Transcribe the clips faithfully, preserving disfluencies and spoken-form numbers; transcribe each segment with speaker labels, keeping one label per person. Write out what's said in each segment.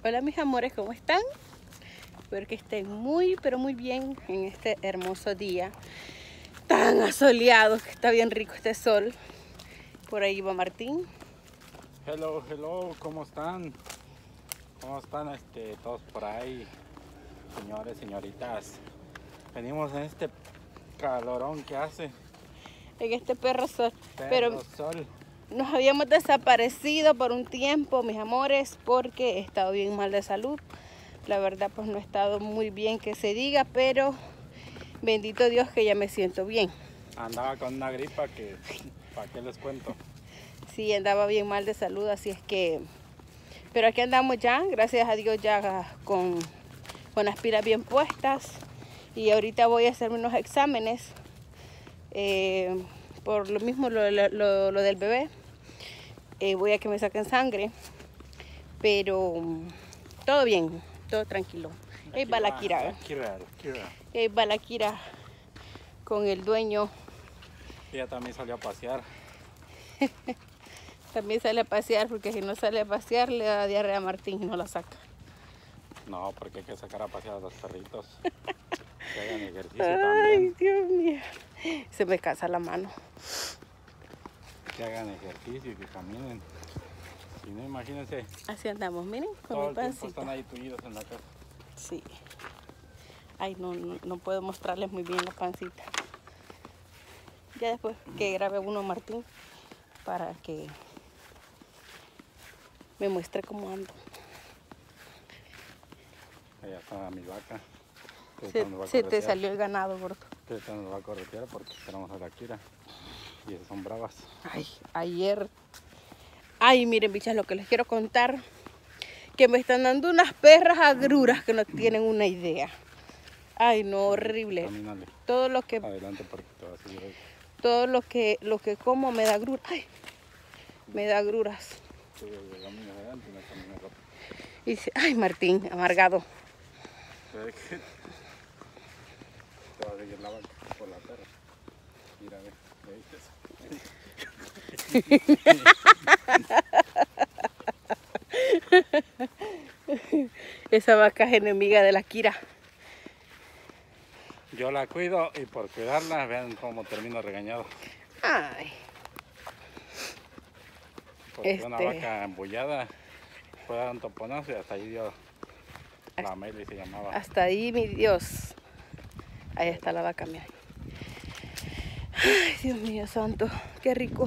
Speaker 1: Hola mis amores, ¿cómo están? Espero que estén muy, pero muy bien en este hermoso día tan asoleado, que está bien rico este sol. Por ahí va Martín.
Speaker 2: Hello, hello, ¿cómo están? ¿Cómo están este, todos por ahí? Señores, señoritas. Venimos en este calorón que hace.
Speaker 1: En este perro sol.
Speaker 2: Perro
Speaker 1: Pero
Speaker 2: sol.
Speaker 1: nos habíamos desaparecido por un tiempo, mis amores, porque he estado bien mal de salud. La verdad, pues no he estado muy bien que se diga, pero bendito Dios que ya me siento bien.
Speaker 2: Andaba con una gripa que, ¿para qué les cuento?
Speaker 1: Sí, andaba bien mal de salud, así es que... Pero aquí andamos ya, gracias a Dios, ya con, con las pilas bien puestas. Y ahorita voy a hacerme unos exámenes. Eh, por lo mismo, lo, lo, lo del bebé. Eh, voy a que me saquen sangre. Pero todo bien, todo tranquilo. Ahí va la Kira.
Speaker 2: La Kira, la Kira.
Speaker 1: Ahí va la Kira con el dueño.
Speaker 2: Ella también salió a pasear.
Speaker 1: También sale a pasear, porque si no sale a pasear le da diarrea a Martín y no la saca.
Speaker 2: No, porque hay que sacar a pasear a los perritos. Que hagan ejercicio
Speaker 1: Ay,
Speaker 2: también.
Speaker 1: Dios mío. Se me cansa la mano.
Speaker 2: Que hagan ejercicio y que caminen. Si no, imagínense.
Speaker 1: Así andamos, miren, con
Speaker 2: Todo
Speaker 1: mi
Speaker 2: el tiempo
Speaker 1: pancita.
Speaker 2: están ahí tullidos en la casa.
Speaker 1: Sí. Ay, no, no, no puedo mostrarles muy bien la pancita. Ya después que grabe uno Martín para que me muestre cómo ando.
Speaker 2: Allá está mi vaca.
Speaker 1: Se, se te salió el ganado, gordo.
Speaker 2: Ahorita nos va a corretear porque esperamos a la Kira. Y esas son bravas.
Speaker 1: Ay, ayer. Ay, miren, bichas, lo que les quiero contar. Que me están dando unas perras agruras que no tienen una idea. Ay, no, horrible.
Speaker 2: Camínale.
Speaker 1: Todo lo que,
Speaker 2: Adelante porque te vas a seguir ahí.
Speaker 1: todo lo que, lo que como me da gruras. Ay, me da gruras.
Speaker 2: Tú caminas adelante y no caminas rápido.
Speaker 1: Y dice, ay, Martín, amargado.
Speaker 2: Te va a seguir la vaca por la perra. Mira, ve, ¿le viste?
Speaker 1: Esa vaca es enemiga de la Kira.
Speaker 2: Yo la cuido y por cuidarla, vean cómo termino regañado.
Speaker 1: Ay.
Speaker 2: Porque
Speaker 1: Este...
Speaker 2: una vaca embullada puede dar un toponazo y hasta ahí dio la Meli, se llamaba.
Speaker 1: Hasta ahí, mi Dios. Ahí está la vaca, mira. Ay, Dios mío santo, qué rico.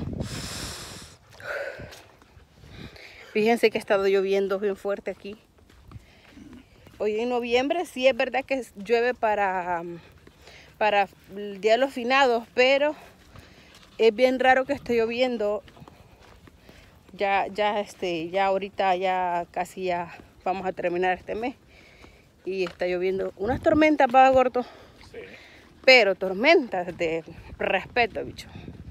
Speaker 1: Fíjense que ha estado lloviendo bien fuerte aquí. Hoy en noviembre sí es verdad que llueve para, para el Día de los Finados, pero es bien raro que esté lloviendo. Ya, ya, este, ya ahorita ya casi ya vamos a terminar este mes. Y está lloviendo unas tormentas, va, gordo.
Speaker 2: Sí.
Speaker 1: Pero tormentas de respeto, bicho.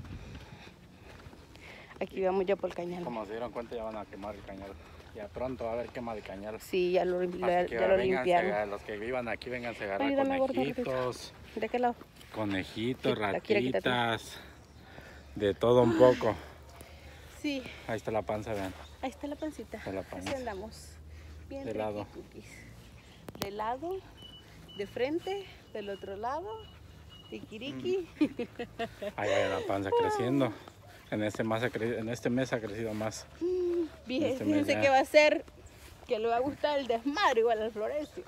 Speaker 1: Aquí vamos ya por el cañal.
Speaker 2: Como se dieron cuenta, ya van a quemar el cañal. Ya pronto va a haber quema de cañal.
Speaker 1: Sí, ya lo, ya,
Speaker 2: que
Speaker 1: ya lo
Speaker 2: vénganse,
Speaker 1: limpiaron.
Speaker 2: los que vivan aquí, vénganse a agarrar
Speaker 1: Ayúdame,
Speaker 2: conejitos.
Speaker 1: gordo, ¿de qué lado?
Speaker 2: Conejitos,
Speaker 1: La Kira, quítate.
Speaker 2: ratitas. De todo un poco.
Speaker 1: Sí.
Speaker 2: Ahí está la panza, vean.
Speaker 1: Ahí está la pancita.
Speaker 2: Está la panza.
Speaker 1: Así andamos. Bien
Speaker 2: De lado.
Speaker 1: De lado, de frente, del otro lado. Tikiriki.
Speaker 2: Mm. Ahí va la panza creciendo. En este, más ha cre... en este mes ha crecido más.
Speaker 1: Fíjense,
Speaker 2: este
Speaker 1: fíjense que va a ser, que le va a gustar el desmadre igual al Florencio.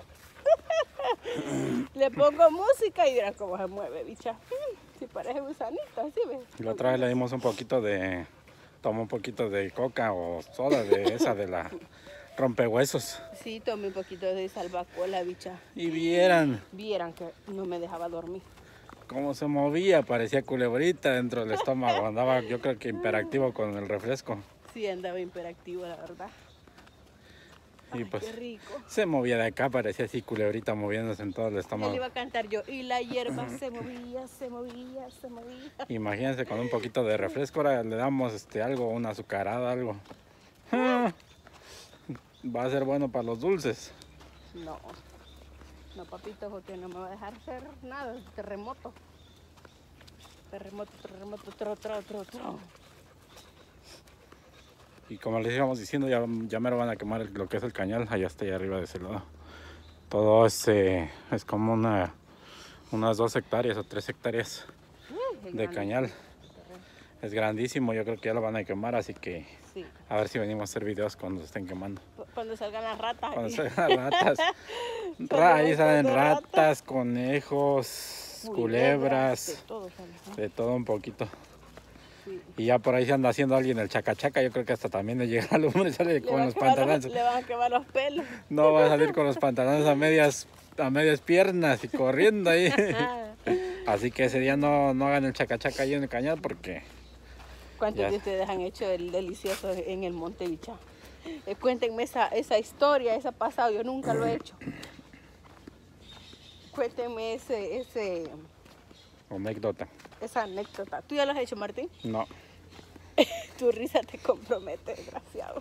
Speaker 1: Le pongo música y verán cómo se mueve, bicha. Si parece gusanito, así ves.
Speaker 2: La otra vez le dimos un poquito de... Tomó un poquito de coca o soda de esa de la rompehuesos.
Speaker 1: Sí, tomé un poquito de salvacola, bicha.
Speaker 2: Y vieran.
Speaker 1: Vieran que no me dejaba dormir.
Speaker 2: Cómo se movía, parecía culebrita dentro del estómago. Andaba, yo creo que hiperactivo con el refresco.
Speaker 1: Sí, andaba hiperactivo, la verdad.
Speaker 2: Y
Speaker 1: Ay,
Speaker 2: pues
Speaker 1: qué rico.
Speaker 2: se movía de acá, parecía así culebrita moviéndose en todo el
Speaker 1: Ya
Speaker 2: estómago.
Speaker 1: le iba a cantar yo. Y la hierba se movía, se movía, se movía.
Speaker 2: Imagínense con un poquito de refresco, ahora le damos este algo, una azucarada, algo. Ah, va a ser bueno para los dulces.
Speaker 1: No, no, papito, porque no me va a dejar hacer nada. Terremoto. Terremoto, terremoto, tro, tro, tro, tro.
Speaker 2: Y como les íbamos diciendo, ya, ya me lo van a quemar el, lo que es el cañal. Allá está, allá arriba de ese lado. Todo es, eh, es como una, unas dos hectáreas o tres hectáreas uh, de cañal. Es grandísimo, yo creo que ya lo van a quemar, así que sí. A ver si venimos a hacer videos cuando se estén quemando.
Speaker 1: Cuando salgan las ratas.
Speaker 2: Cuando salgan las ratas. Ra ahí salen ratas, ratas, conejos, culebras, culebras de, todo, ¿no? De todo un poquito. Sí. Y ya por ahí se anda haciendo alguien el chacachaca, yo creo que hasta también le llega al hombre, sale con los pantalones.
Speaker 1: Los, le van a quemar los pelos.
Speaker 2: No, va a salir con los pantalones a medias, a medias piernas y corriendo ahí. Así que ese día no, no hagan el chacachaca ahí en el cañal porque...
Speaker 1: ¿Cuántos ya. de ustedes han hecho el delicioso en el Monte Bichá? Eh, cuéntenme esa, esa historia, esa pasado, yo nunca lo he hecho. Cuéntenme ese, ese...
Speaker 2: anécdota.
Speaker 1: Esa anécdota. ¿Tú ya lo has hecho, Martín?
Speaker 2: No.
Speaker 1: Tu risa te compromete, desgraciado.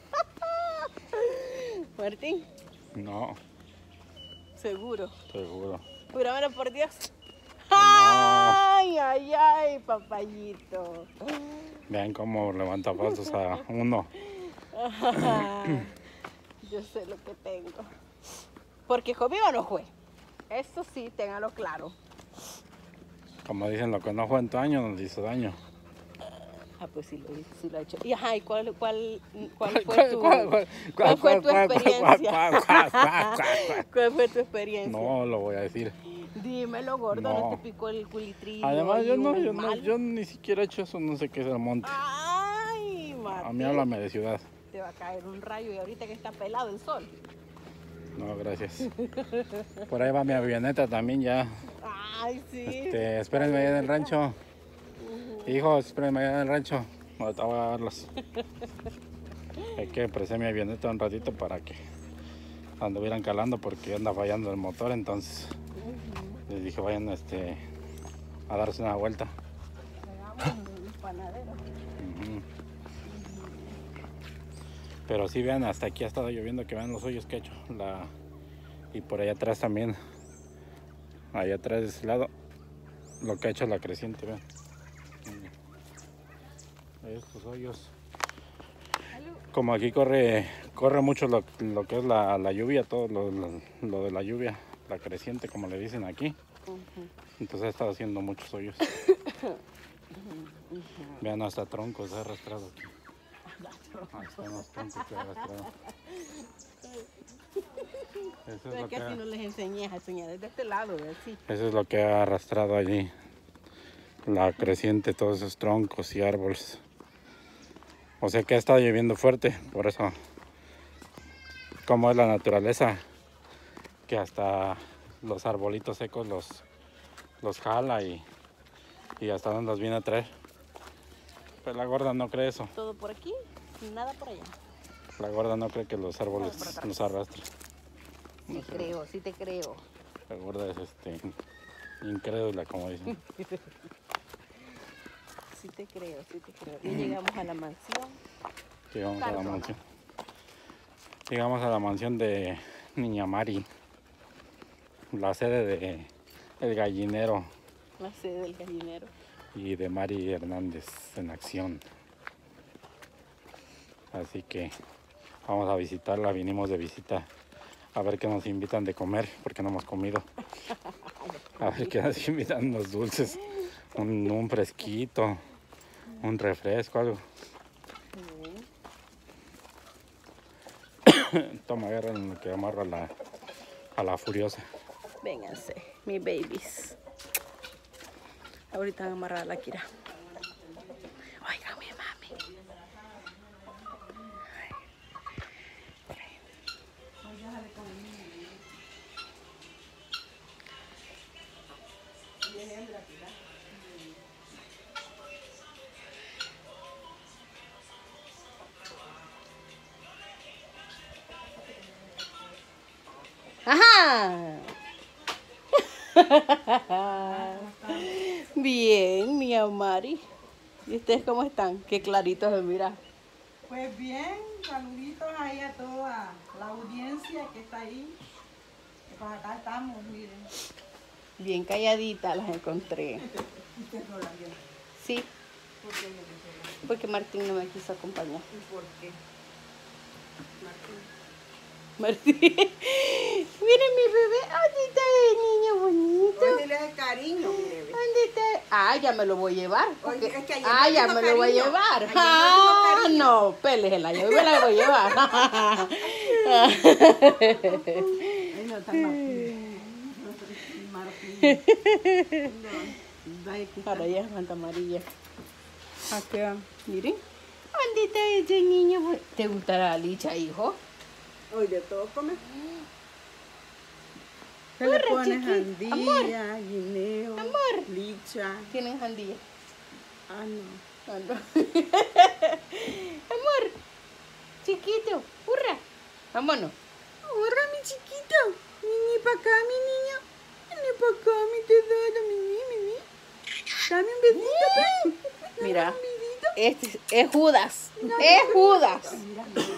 Speaker 1: Martín.
Speaker 2: No.
Speaker 1: ¿Seguro?
Speaker 2: Seguro.
Speaker 1: Juramelo por Dios.
Speaker 2: No.
Speaker 1: Ay, ay, ay, papayito.
Speaker 2: Vean cómo levanta pasos a uno.
Speaker 1: Yo sé lo que tengo. Porque conmigo no fue. Eso sí, téngalo claro.
Speaker 2: Como dicen, lo que no fue en tu año nos hizo daño.
Speaker 1: Ah, pues sí lo, sí lo he hecho. Y ajá, ¿y cuál, cuál, cuál fue tu, cuál, cuál, cuál fue tu experiencia? ¿Cuál fue tu experiencia?
Speaker 2: No lo voy a decir.
Speaker 1: Dímelo, gordo, no, no te picó el culitrillo.
Speaker 2: Además, yo no, yo no, yo ni siquiera he hecho eso, no sé qué es el monte.
Speaker 1: Ay, Martín.
Speaker 2: A mí háblame de ciudad.
Speaker 1: Te va a caer un rayo y ahorita que está pelado el sol.
Speaker 2: No, gracias. Por ahí va mi avioneta también ya.
Speaker 1: Ay, sí.
Speaker 2: Este, espérenme allá en el rancho. Uh-huh. Hijos, espérenme allá en el rancho. Ahorita voy a verlos. Hay que prestar mi avioneta un ratito para que anduvieran calando porque anda fallando el motor, entonces uh-huh. Les dije vayan este, a darse una vuelta.
Speaker 1: Un panadero.
Speaker 2: Uh-huh. Pero sí, vean, hasta aquí ha estado lloviendo, que vean los hoyos que he hecho. La... Y por allá atrás también, allá atrás de ese lado, lo que ha hecho la creciente, vean. Estos hoyos. Como aquí corre corre mucho lo, lo que es la, la lluvia, todo lo, lo, lo de la lluvia, la creciente, como le dicen aquí. Uh-huh. Entonces ha estado haciendo muchos hoyos. Uh-huh. Uh-huh. Vean, hasta troncos ha arrastrado aquí. Ah, están los troncos que ha arrastrado. Eso es lo que
Speaker 1: así no les enseñé a enseñar desde este lado, así.
Speaker 2: Eso es lo que ha arrastrado allí. La creciente, todos esos troncos y árboles. O sea que ha estado lloviendo fuerte, por eso, como es la naturaleza, que hasta los arbolitos secos los, los jala y, y hasta donde los viene a traer. Pero la gorda no cree eso.
Speaker 1: Todo por aquí, nada por allá.
Speaker 2: La gorda no cree que los árboles los arrastren.
Speaker 1: Sí no creo, sé. Sí te creo.
Speaker 2: La gorda es este incrédula, como dicen.
Speaker 1: Sí te creo, sí te creo. Y llegamos a la mansión.
Speaker 2: Llegamos Cardona. a la mansión. Llegamos a la mansión de Niña Mari. La sede de El Gallinero.
Speaker 1: La sede del Gallinero.
Speaker 2: Y de Mari Hernández en acción. Así que vamos a visitarla, vinimos de visita a ver qué nos invitan de comer, porque no hemos comido. A ver qué nos invitan los dulces, un, un fresquito, un refresco, algo. Toma, agarra en lo que amarro a la, a la furiosa.
Speaker 1: Vénganse, mis babies. Ahorita van a amarrar a la Kira. Oigan, mi mami. Ajá. Bien, mi Mari. ¿Y ustedes cómo están? Qué claritos de mirar.
Speaker 3: Pues bien, saluditos ahí a toda la audiencia que está ahí. Pues acá estamos, miren.
Speaker 1: Bien calladitas las encontré. Sí.
Speaker 3: ¿Por qué me dice?
Speaker 1: Porque Martín no me quiso acompañar.
Speaker 3: ¿Y por qué? Martín.
Speaker 1: Martín. Miren mi bebé. ¿Dónde está el niño bonito?
Speaker 3: Hoy dile de cariño, mire. ve.
Speaker 1: ¿Dónde está? Ah, ya me lo voy a llevar. porque-
Speaker 3: Oye, es que ayer
Speaker 1: Ah,
Speaker 3: no
Speaker 1: ya
Speaker 3: dijo
Speaker 1: me lo voy a
Speaker 3: cariño.
Speaker 1: llevar.
Speaker 3: Ayer no dijo
Speaker 1: Ah,
Speaker 3: cariño.
Speaker 1: no, pélejela, yo me la voy a llevar.
Speaker 3: Ay, no, está Martín. Martín. No, vaya que está.
Speaker 1: Ahora ya es manta amarilla. Aquí, miren. ¿Dónde está ese niño? bu- ¿Te gustará la licha, hijo?
Speaker 3: Hoy de todo come. Se le
Speaker 1: Corre,
Speaker 3: pone
Speaker 1: chiquito.
Speaker 3: jandía, guineo,
Speaker 1: Amor.
Speaker 3: licha.
Speaker 1: Tienen jandilla.
Speaker 3: Ah, no.
Speaker 1: Ah, no. Amor, chiquito, hurra. Vámonos.
Speaker 3: Ahorra, mi chiquito. Vení para acá, mi niño. Vení para acá, mi tesoro, mi mi, mi, mi. Dame un besito, pe. Dame
Speaker 1: Mira,
Speaker 3: un besito.
Speaker 1: este es, es Judas. Es Judas.
Speaker 3: Mira, mira.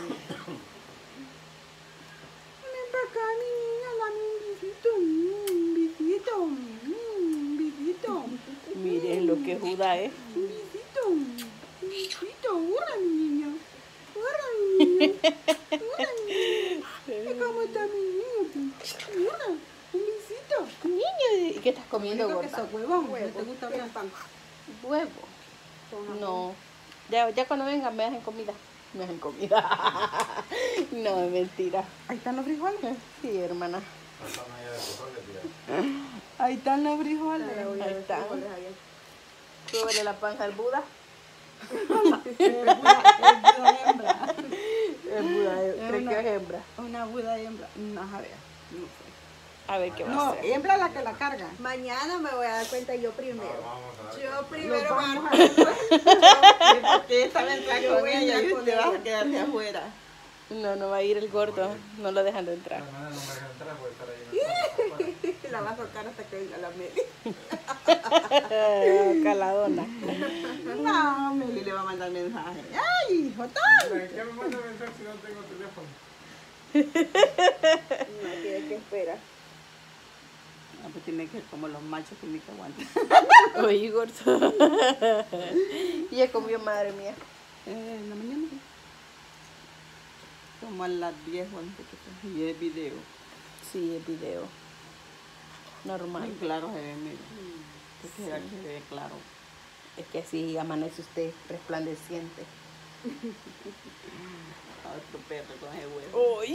Speaker 3: Ven para acá, mi niño. Dame un besito. Mm, Un besito. Mm, Un besito.
Speaker 1: Miren lo que Judas es.
Speaker 3: Un besito. Un besito. Hurra, mi niño. Hurra, mi niño. Hurra, mi niño. ¿Cómo está mi niño? Hurra. Un besito.
Speaker 1: Niño, ¿y qué estás comiendo,
Speaker 3: Digo que
Speaker 1: gorda?
Speaker 3: sos huevón. ¿No te gusta hablar?
Speaker 1: Huevo. No. Ya, ya cuando vengan me dejan comida. Me dejan comida. No, es mentira.
Speaker 3: Ahí están los frijoles.
Speaker 1: Sí, hermana.
Speaker 3: Ahí están los frijoles.
Speaker 1: Ahí está. Súbele la panza al Buda.
Speaker 3: Es Buda, es Buda hembra.
Speaker 1: El Buda,
Speaker 3: Es
Speaker 1: creo
Speaker 3: una-
Speaker 1: que es hembra.
Speaker 3: Una Buda hembra. No, a ver. No sé.
Speaker 1: A ver qué va a
Speaker 3: No,
Speaker 1: hacer.
Speaker 3: hembra la que la carga.
Speaker 4: Mañana me voy a dar cuenta yo primero. Yo primero
Speaker 3: Nos vamos
Speaker 4: voy
Speaker 3: a
Speaker 4: a...
Speaker 3: Porque esta vez está
Speaker 4: Yo
Speaker 3: con
Speaker 4: voy a
Speaker 3: ella y
Speaker 4: entrar
Speaker 3: usted
Speaker 4: con
Speaker 3: va a
Speaker 4: ella.
Speaker 3: quedarse afuera.
Speaker 1: No, no va a ir el gordo. No lo dejan de entrar.
Speaker 4: La va a tocar hasta que venga la media.
Speaker 1: Caladona.
Speaker 3: No, Meli le va a mandar mensaje. ¡Ay, hijo, tal!
Speaker 2: ¿Qué me manda mensaje si no tengo teléfono?
Speaker 4: No tiene que esperar.
Speaker 3: No, pues tiene que ser como los machos que ni que aguantan.
Speaker 1: Oye, gordo. Y ya comió, madre mía.
Speaker 3: Eh, en la mañana. Como a las diez o once que sea. Y es video.
Speaker 1: Sí, el video. Normal.
Speaker 3: Muy claro se ve, mira. Que se ve- se ve claro.
Speaker 1: Es que así amanece usted resplandeciente.
Speaker 3: Otro perro con ese huevo.
Speaker 1: Uy.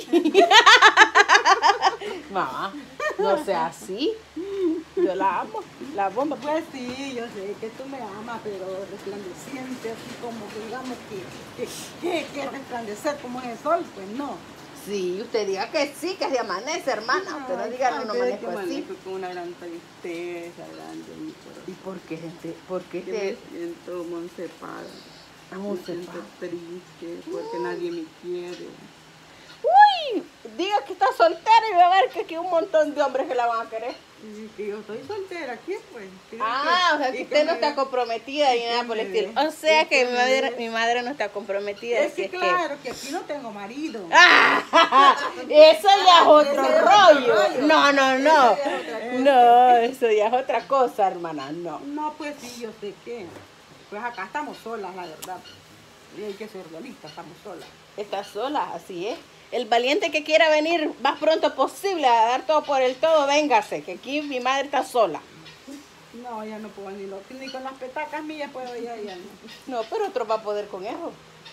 Speaker 1: Mamá, no sea así. Yo la amo. La bomba.
Speaker 3: Pues sí, yo sé que tú me amas, pero resplandeciente, así como que digamos que, que, que, que resplandecer como es el sol, pues no.
Speaker 1: Sí, usted diga que sí, que se amanece, hermana. Usted no diga que no
Speaker 3: amanezco
Speaker 1: amanezco así.
Speaker 3: con una gran tristeza grande en mi corazón.
Speaker 1: ¿Y por qué, gente? ¿Por qué
Speaker 3: Que
Speaker 1: te...
Speaker 3: me siento moncepada.
Speaker 1: Ah,
Speaker 3: Me siento
Speaker 1: moncepada.
Speaker 3: triste porque nadie me quiere.
Speaker 1: Uy, diga que está soltera y va a ver que aquí hay un montón de hombres que la van a querer.
Speaker 3: Y que yo estoy soltera, ¿quién pues? ¿Quién
Speaker 1: Ah,
Speaker 3: que-
Speaker 1: o sea
Speaker 3: y
Speaker 1: que
Speaker 3: que
Speaker 1: usted no
Speaker 3: me-
Speaker 1: está comprometida
Speaker 3: y
Speaker 1: y
Speaker 3: que
Speaker 1: nada por el
Speaker 3: me
Speaker 1: estilo.
Speaker 3: ve,
Speaker 1: O sea
Speaker 3: y
Speaker 1: que
Speaker 3: que
Speaker 1: mi
Speaker 3: me
Speaker 1: madre,
Speaker 3: ve.
Speaker 1: mi madre no está comprometida.
Speaker 3: Es
Speaker 1: así
Speaker 3: que
Speaker 1: es que-
Speaker 3: claro, que aquí no tengo marido.
Speaker 1: ¡Ah! Eso ya es otro
Speaker 4: Eso ya es otro
Speaker 1: rollo.
Speaker 4: rollo.
Speaker 1: No, no, no.
Speaker 4: Eso ya es otra cosa.
Speaker 1: No, eso ya es otra cosa, hermana. No.
Speaker 3: No, pues sí, yo sé que. Pues acá estamos solas, la verdad. Y hay que ser realistas, estamos solas.
Speaker 1: Está sola, así es. El valiente que quiera venir más pronto posible a dar todo por el todo, véngase, que aquí mi madre está sola.
Speaker 3: No, ya no puedo ni, lo- ni con las petacas mías puedo ya, ya no.
Speaker 1: No, pero otro va a poder con eso.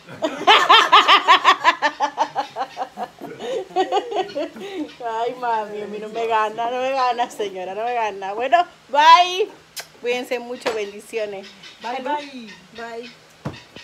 Speaker 1: Ay, mami, a mí no me gana, no me gana, señora, no me gana. Bueno, bye. Cuídense mucho, bendiciones.
Speaker 3: Bye, bye.
Speaker 4: Bye.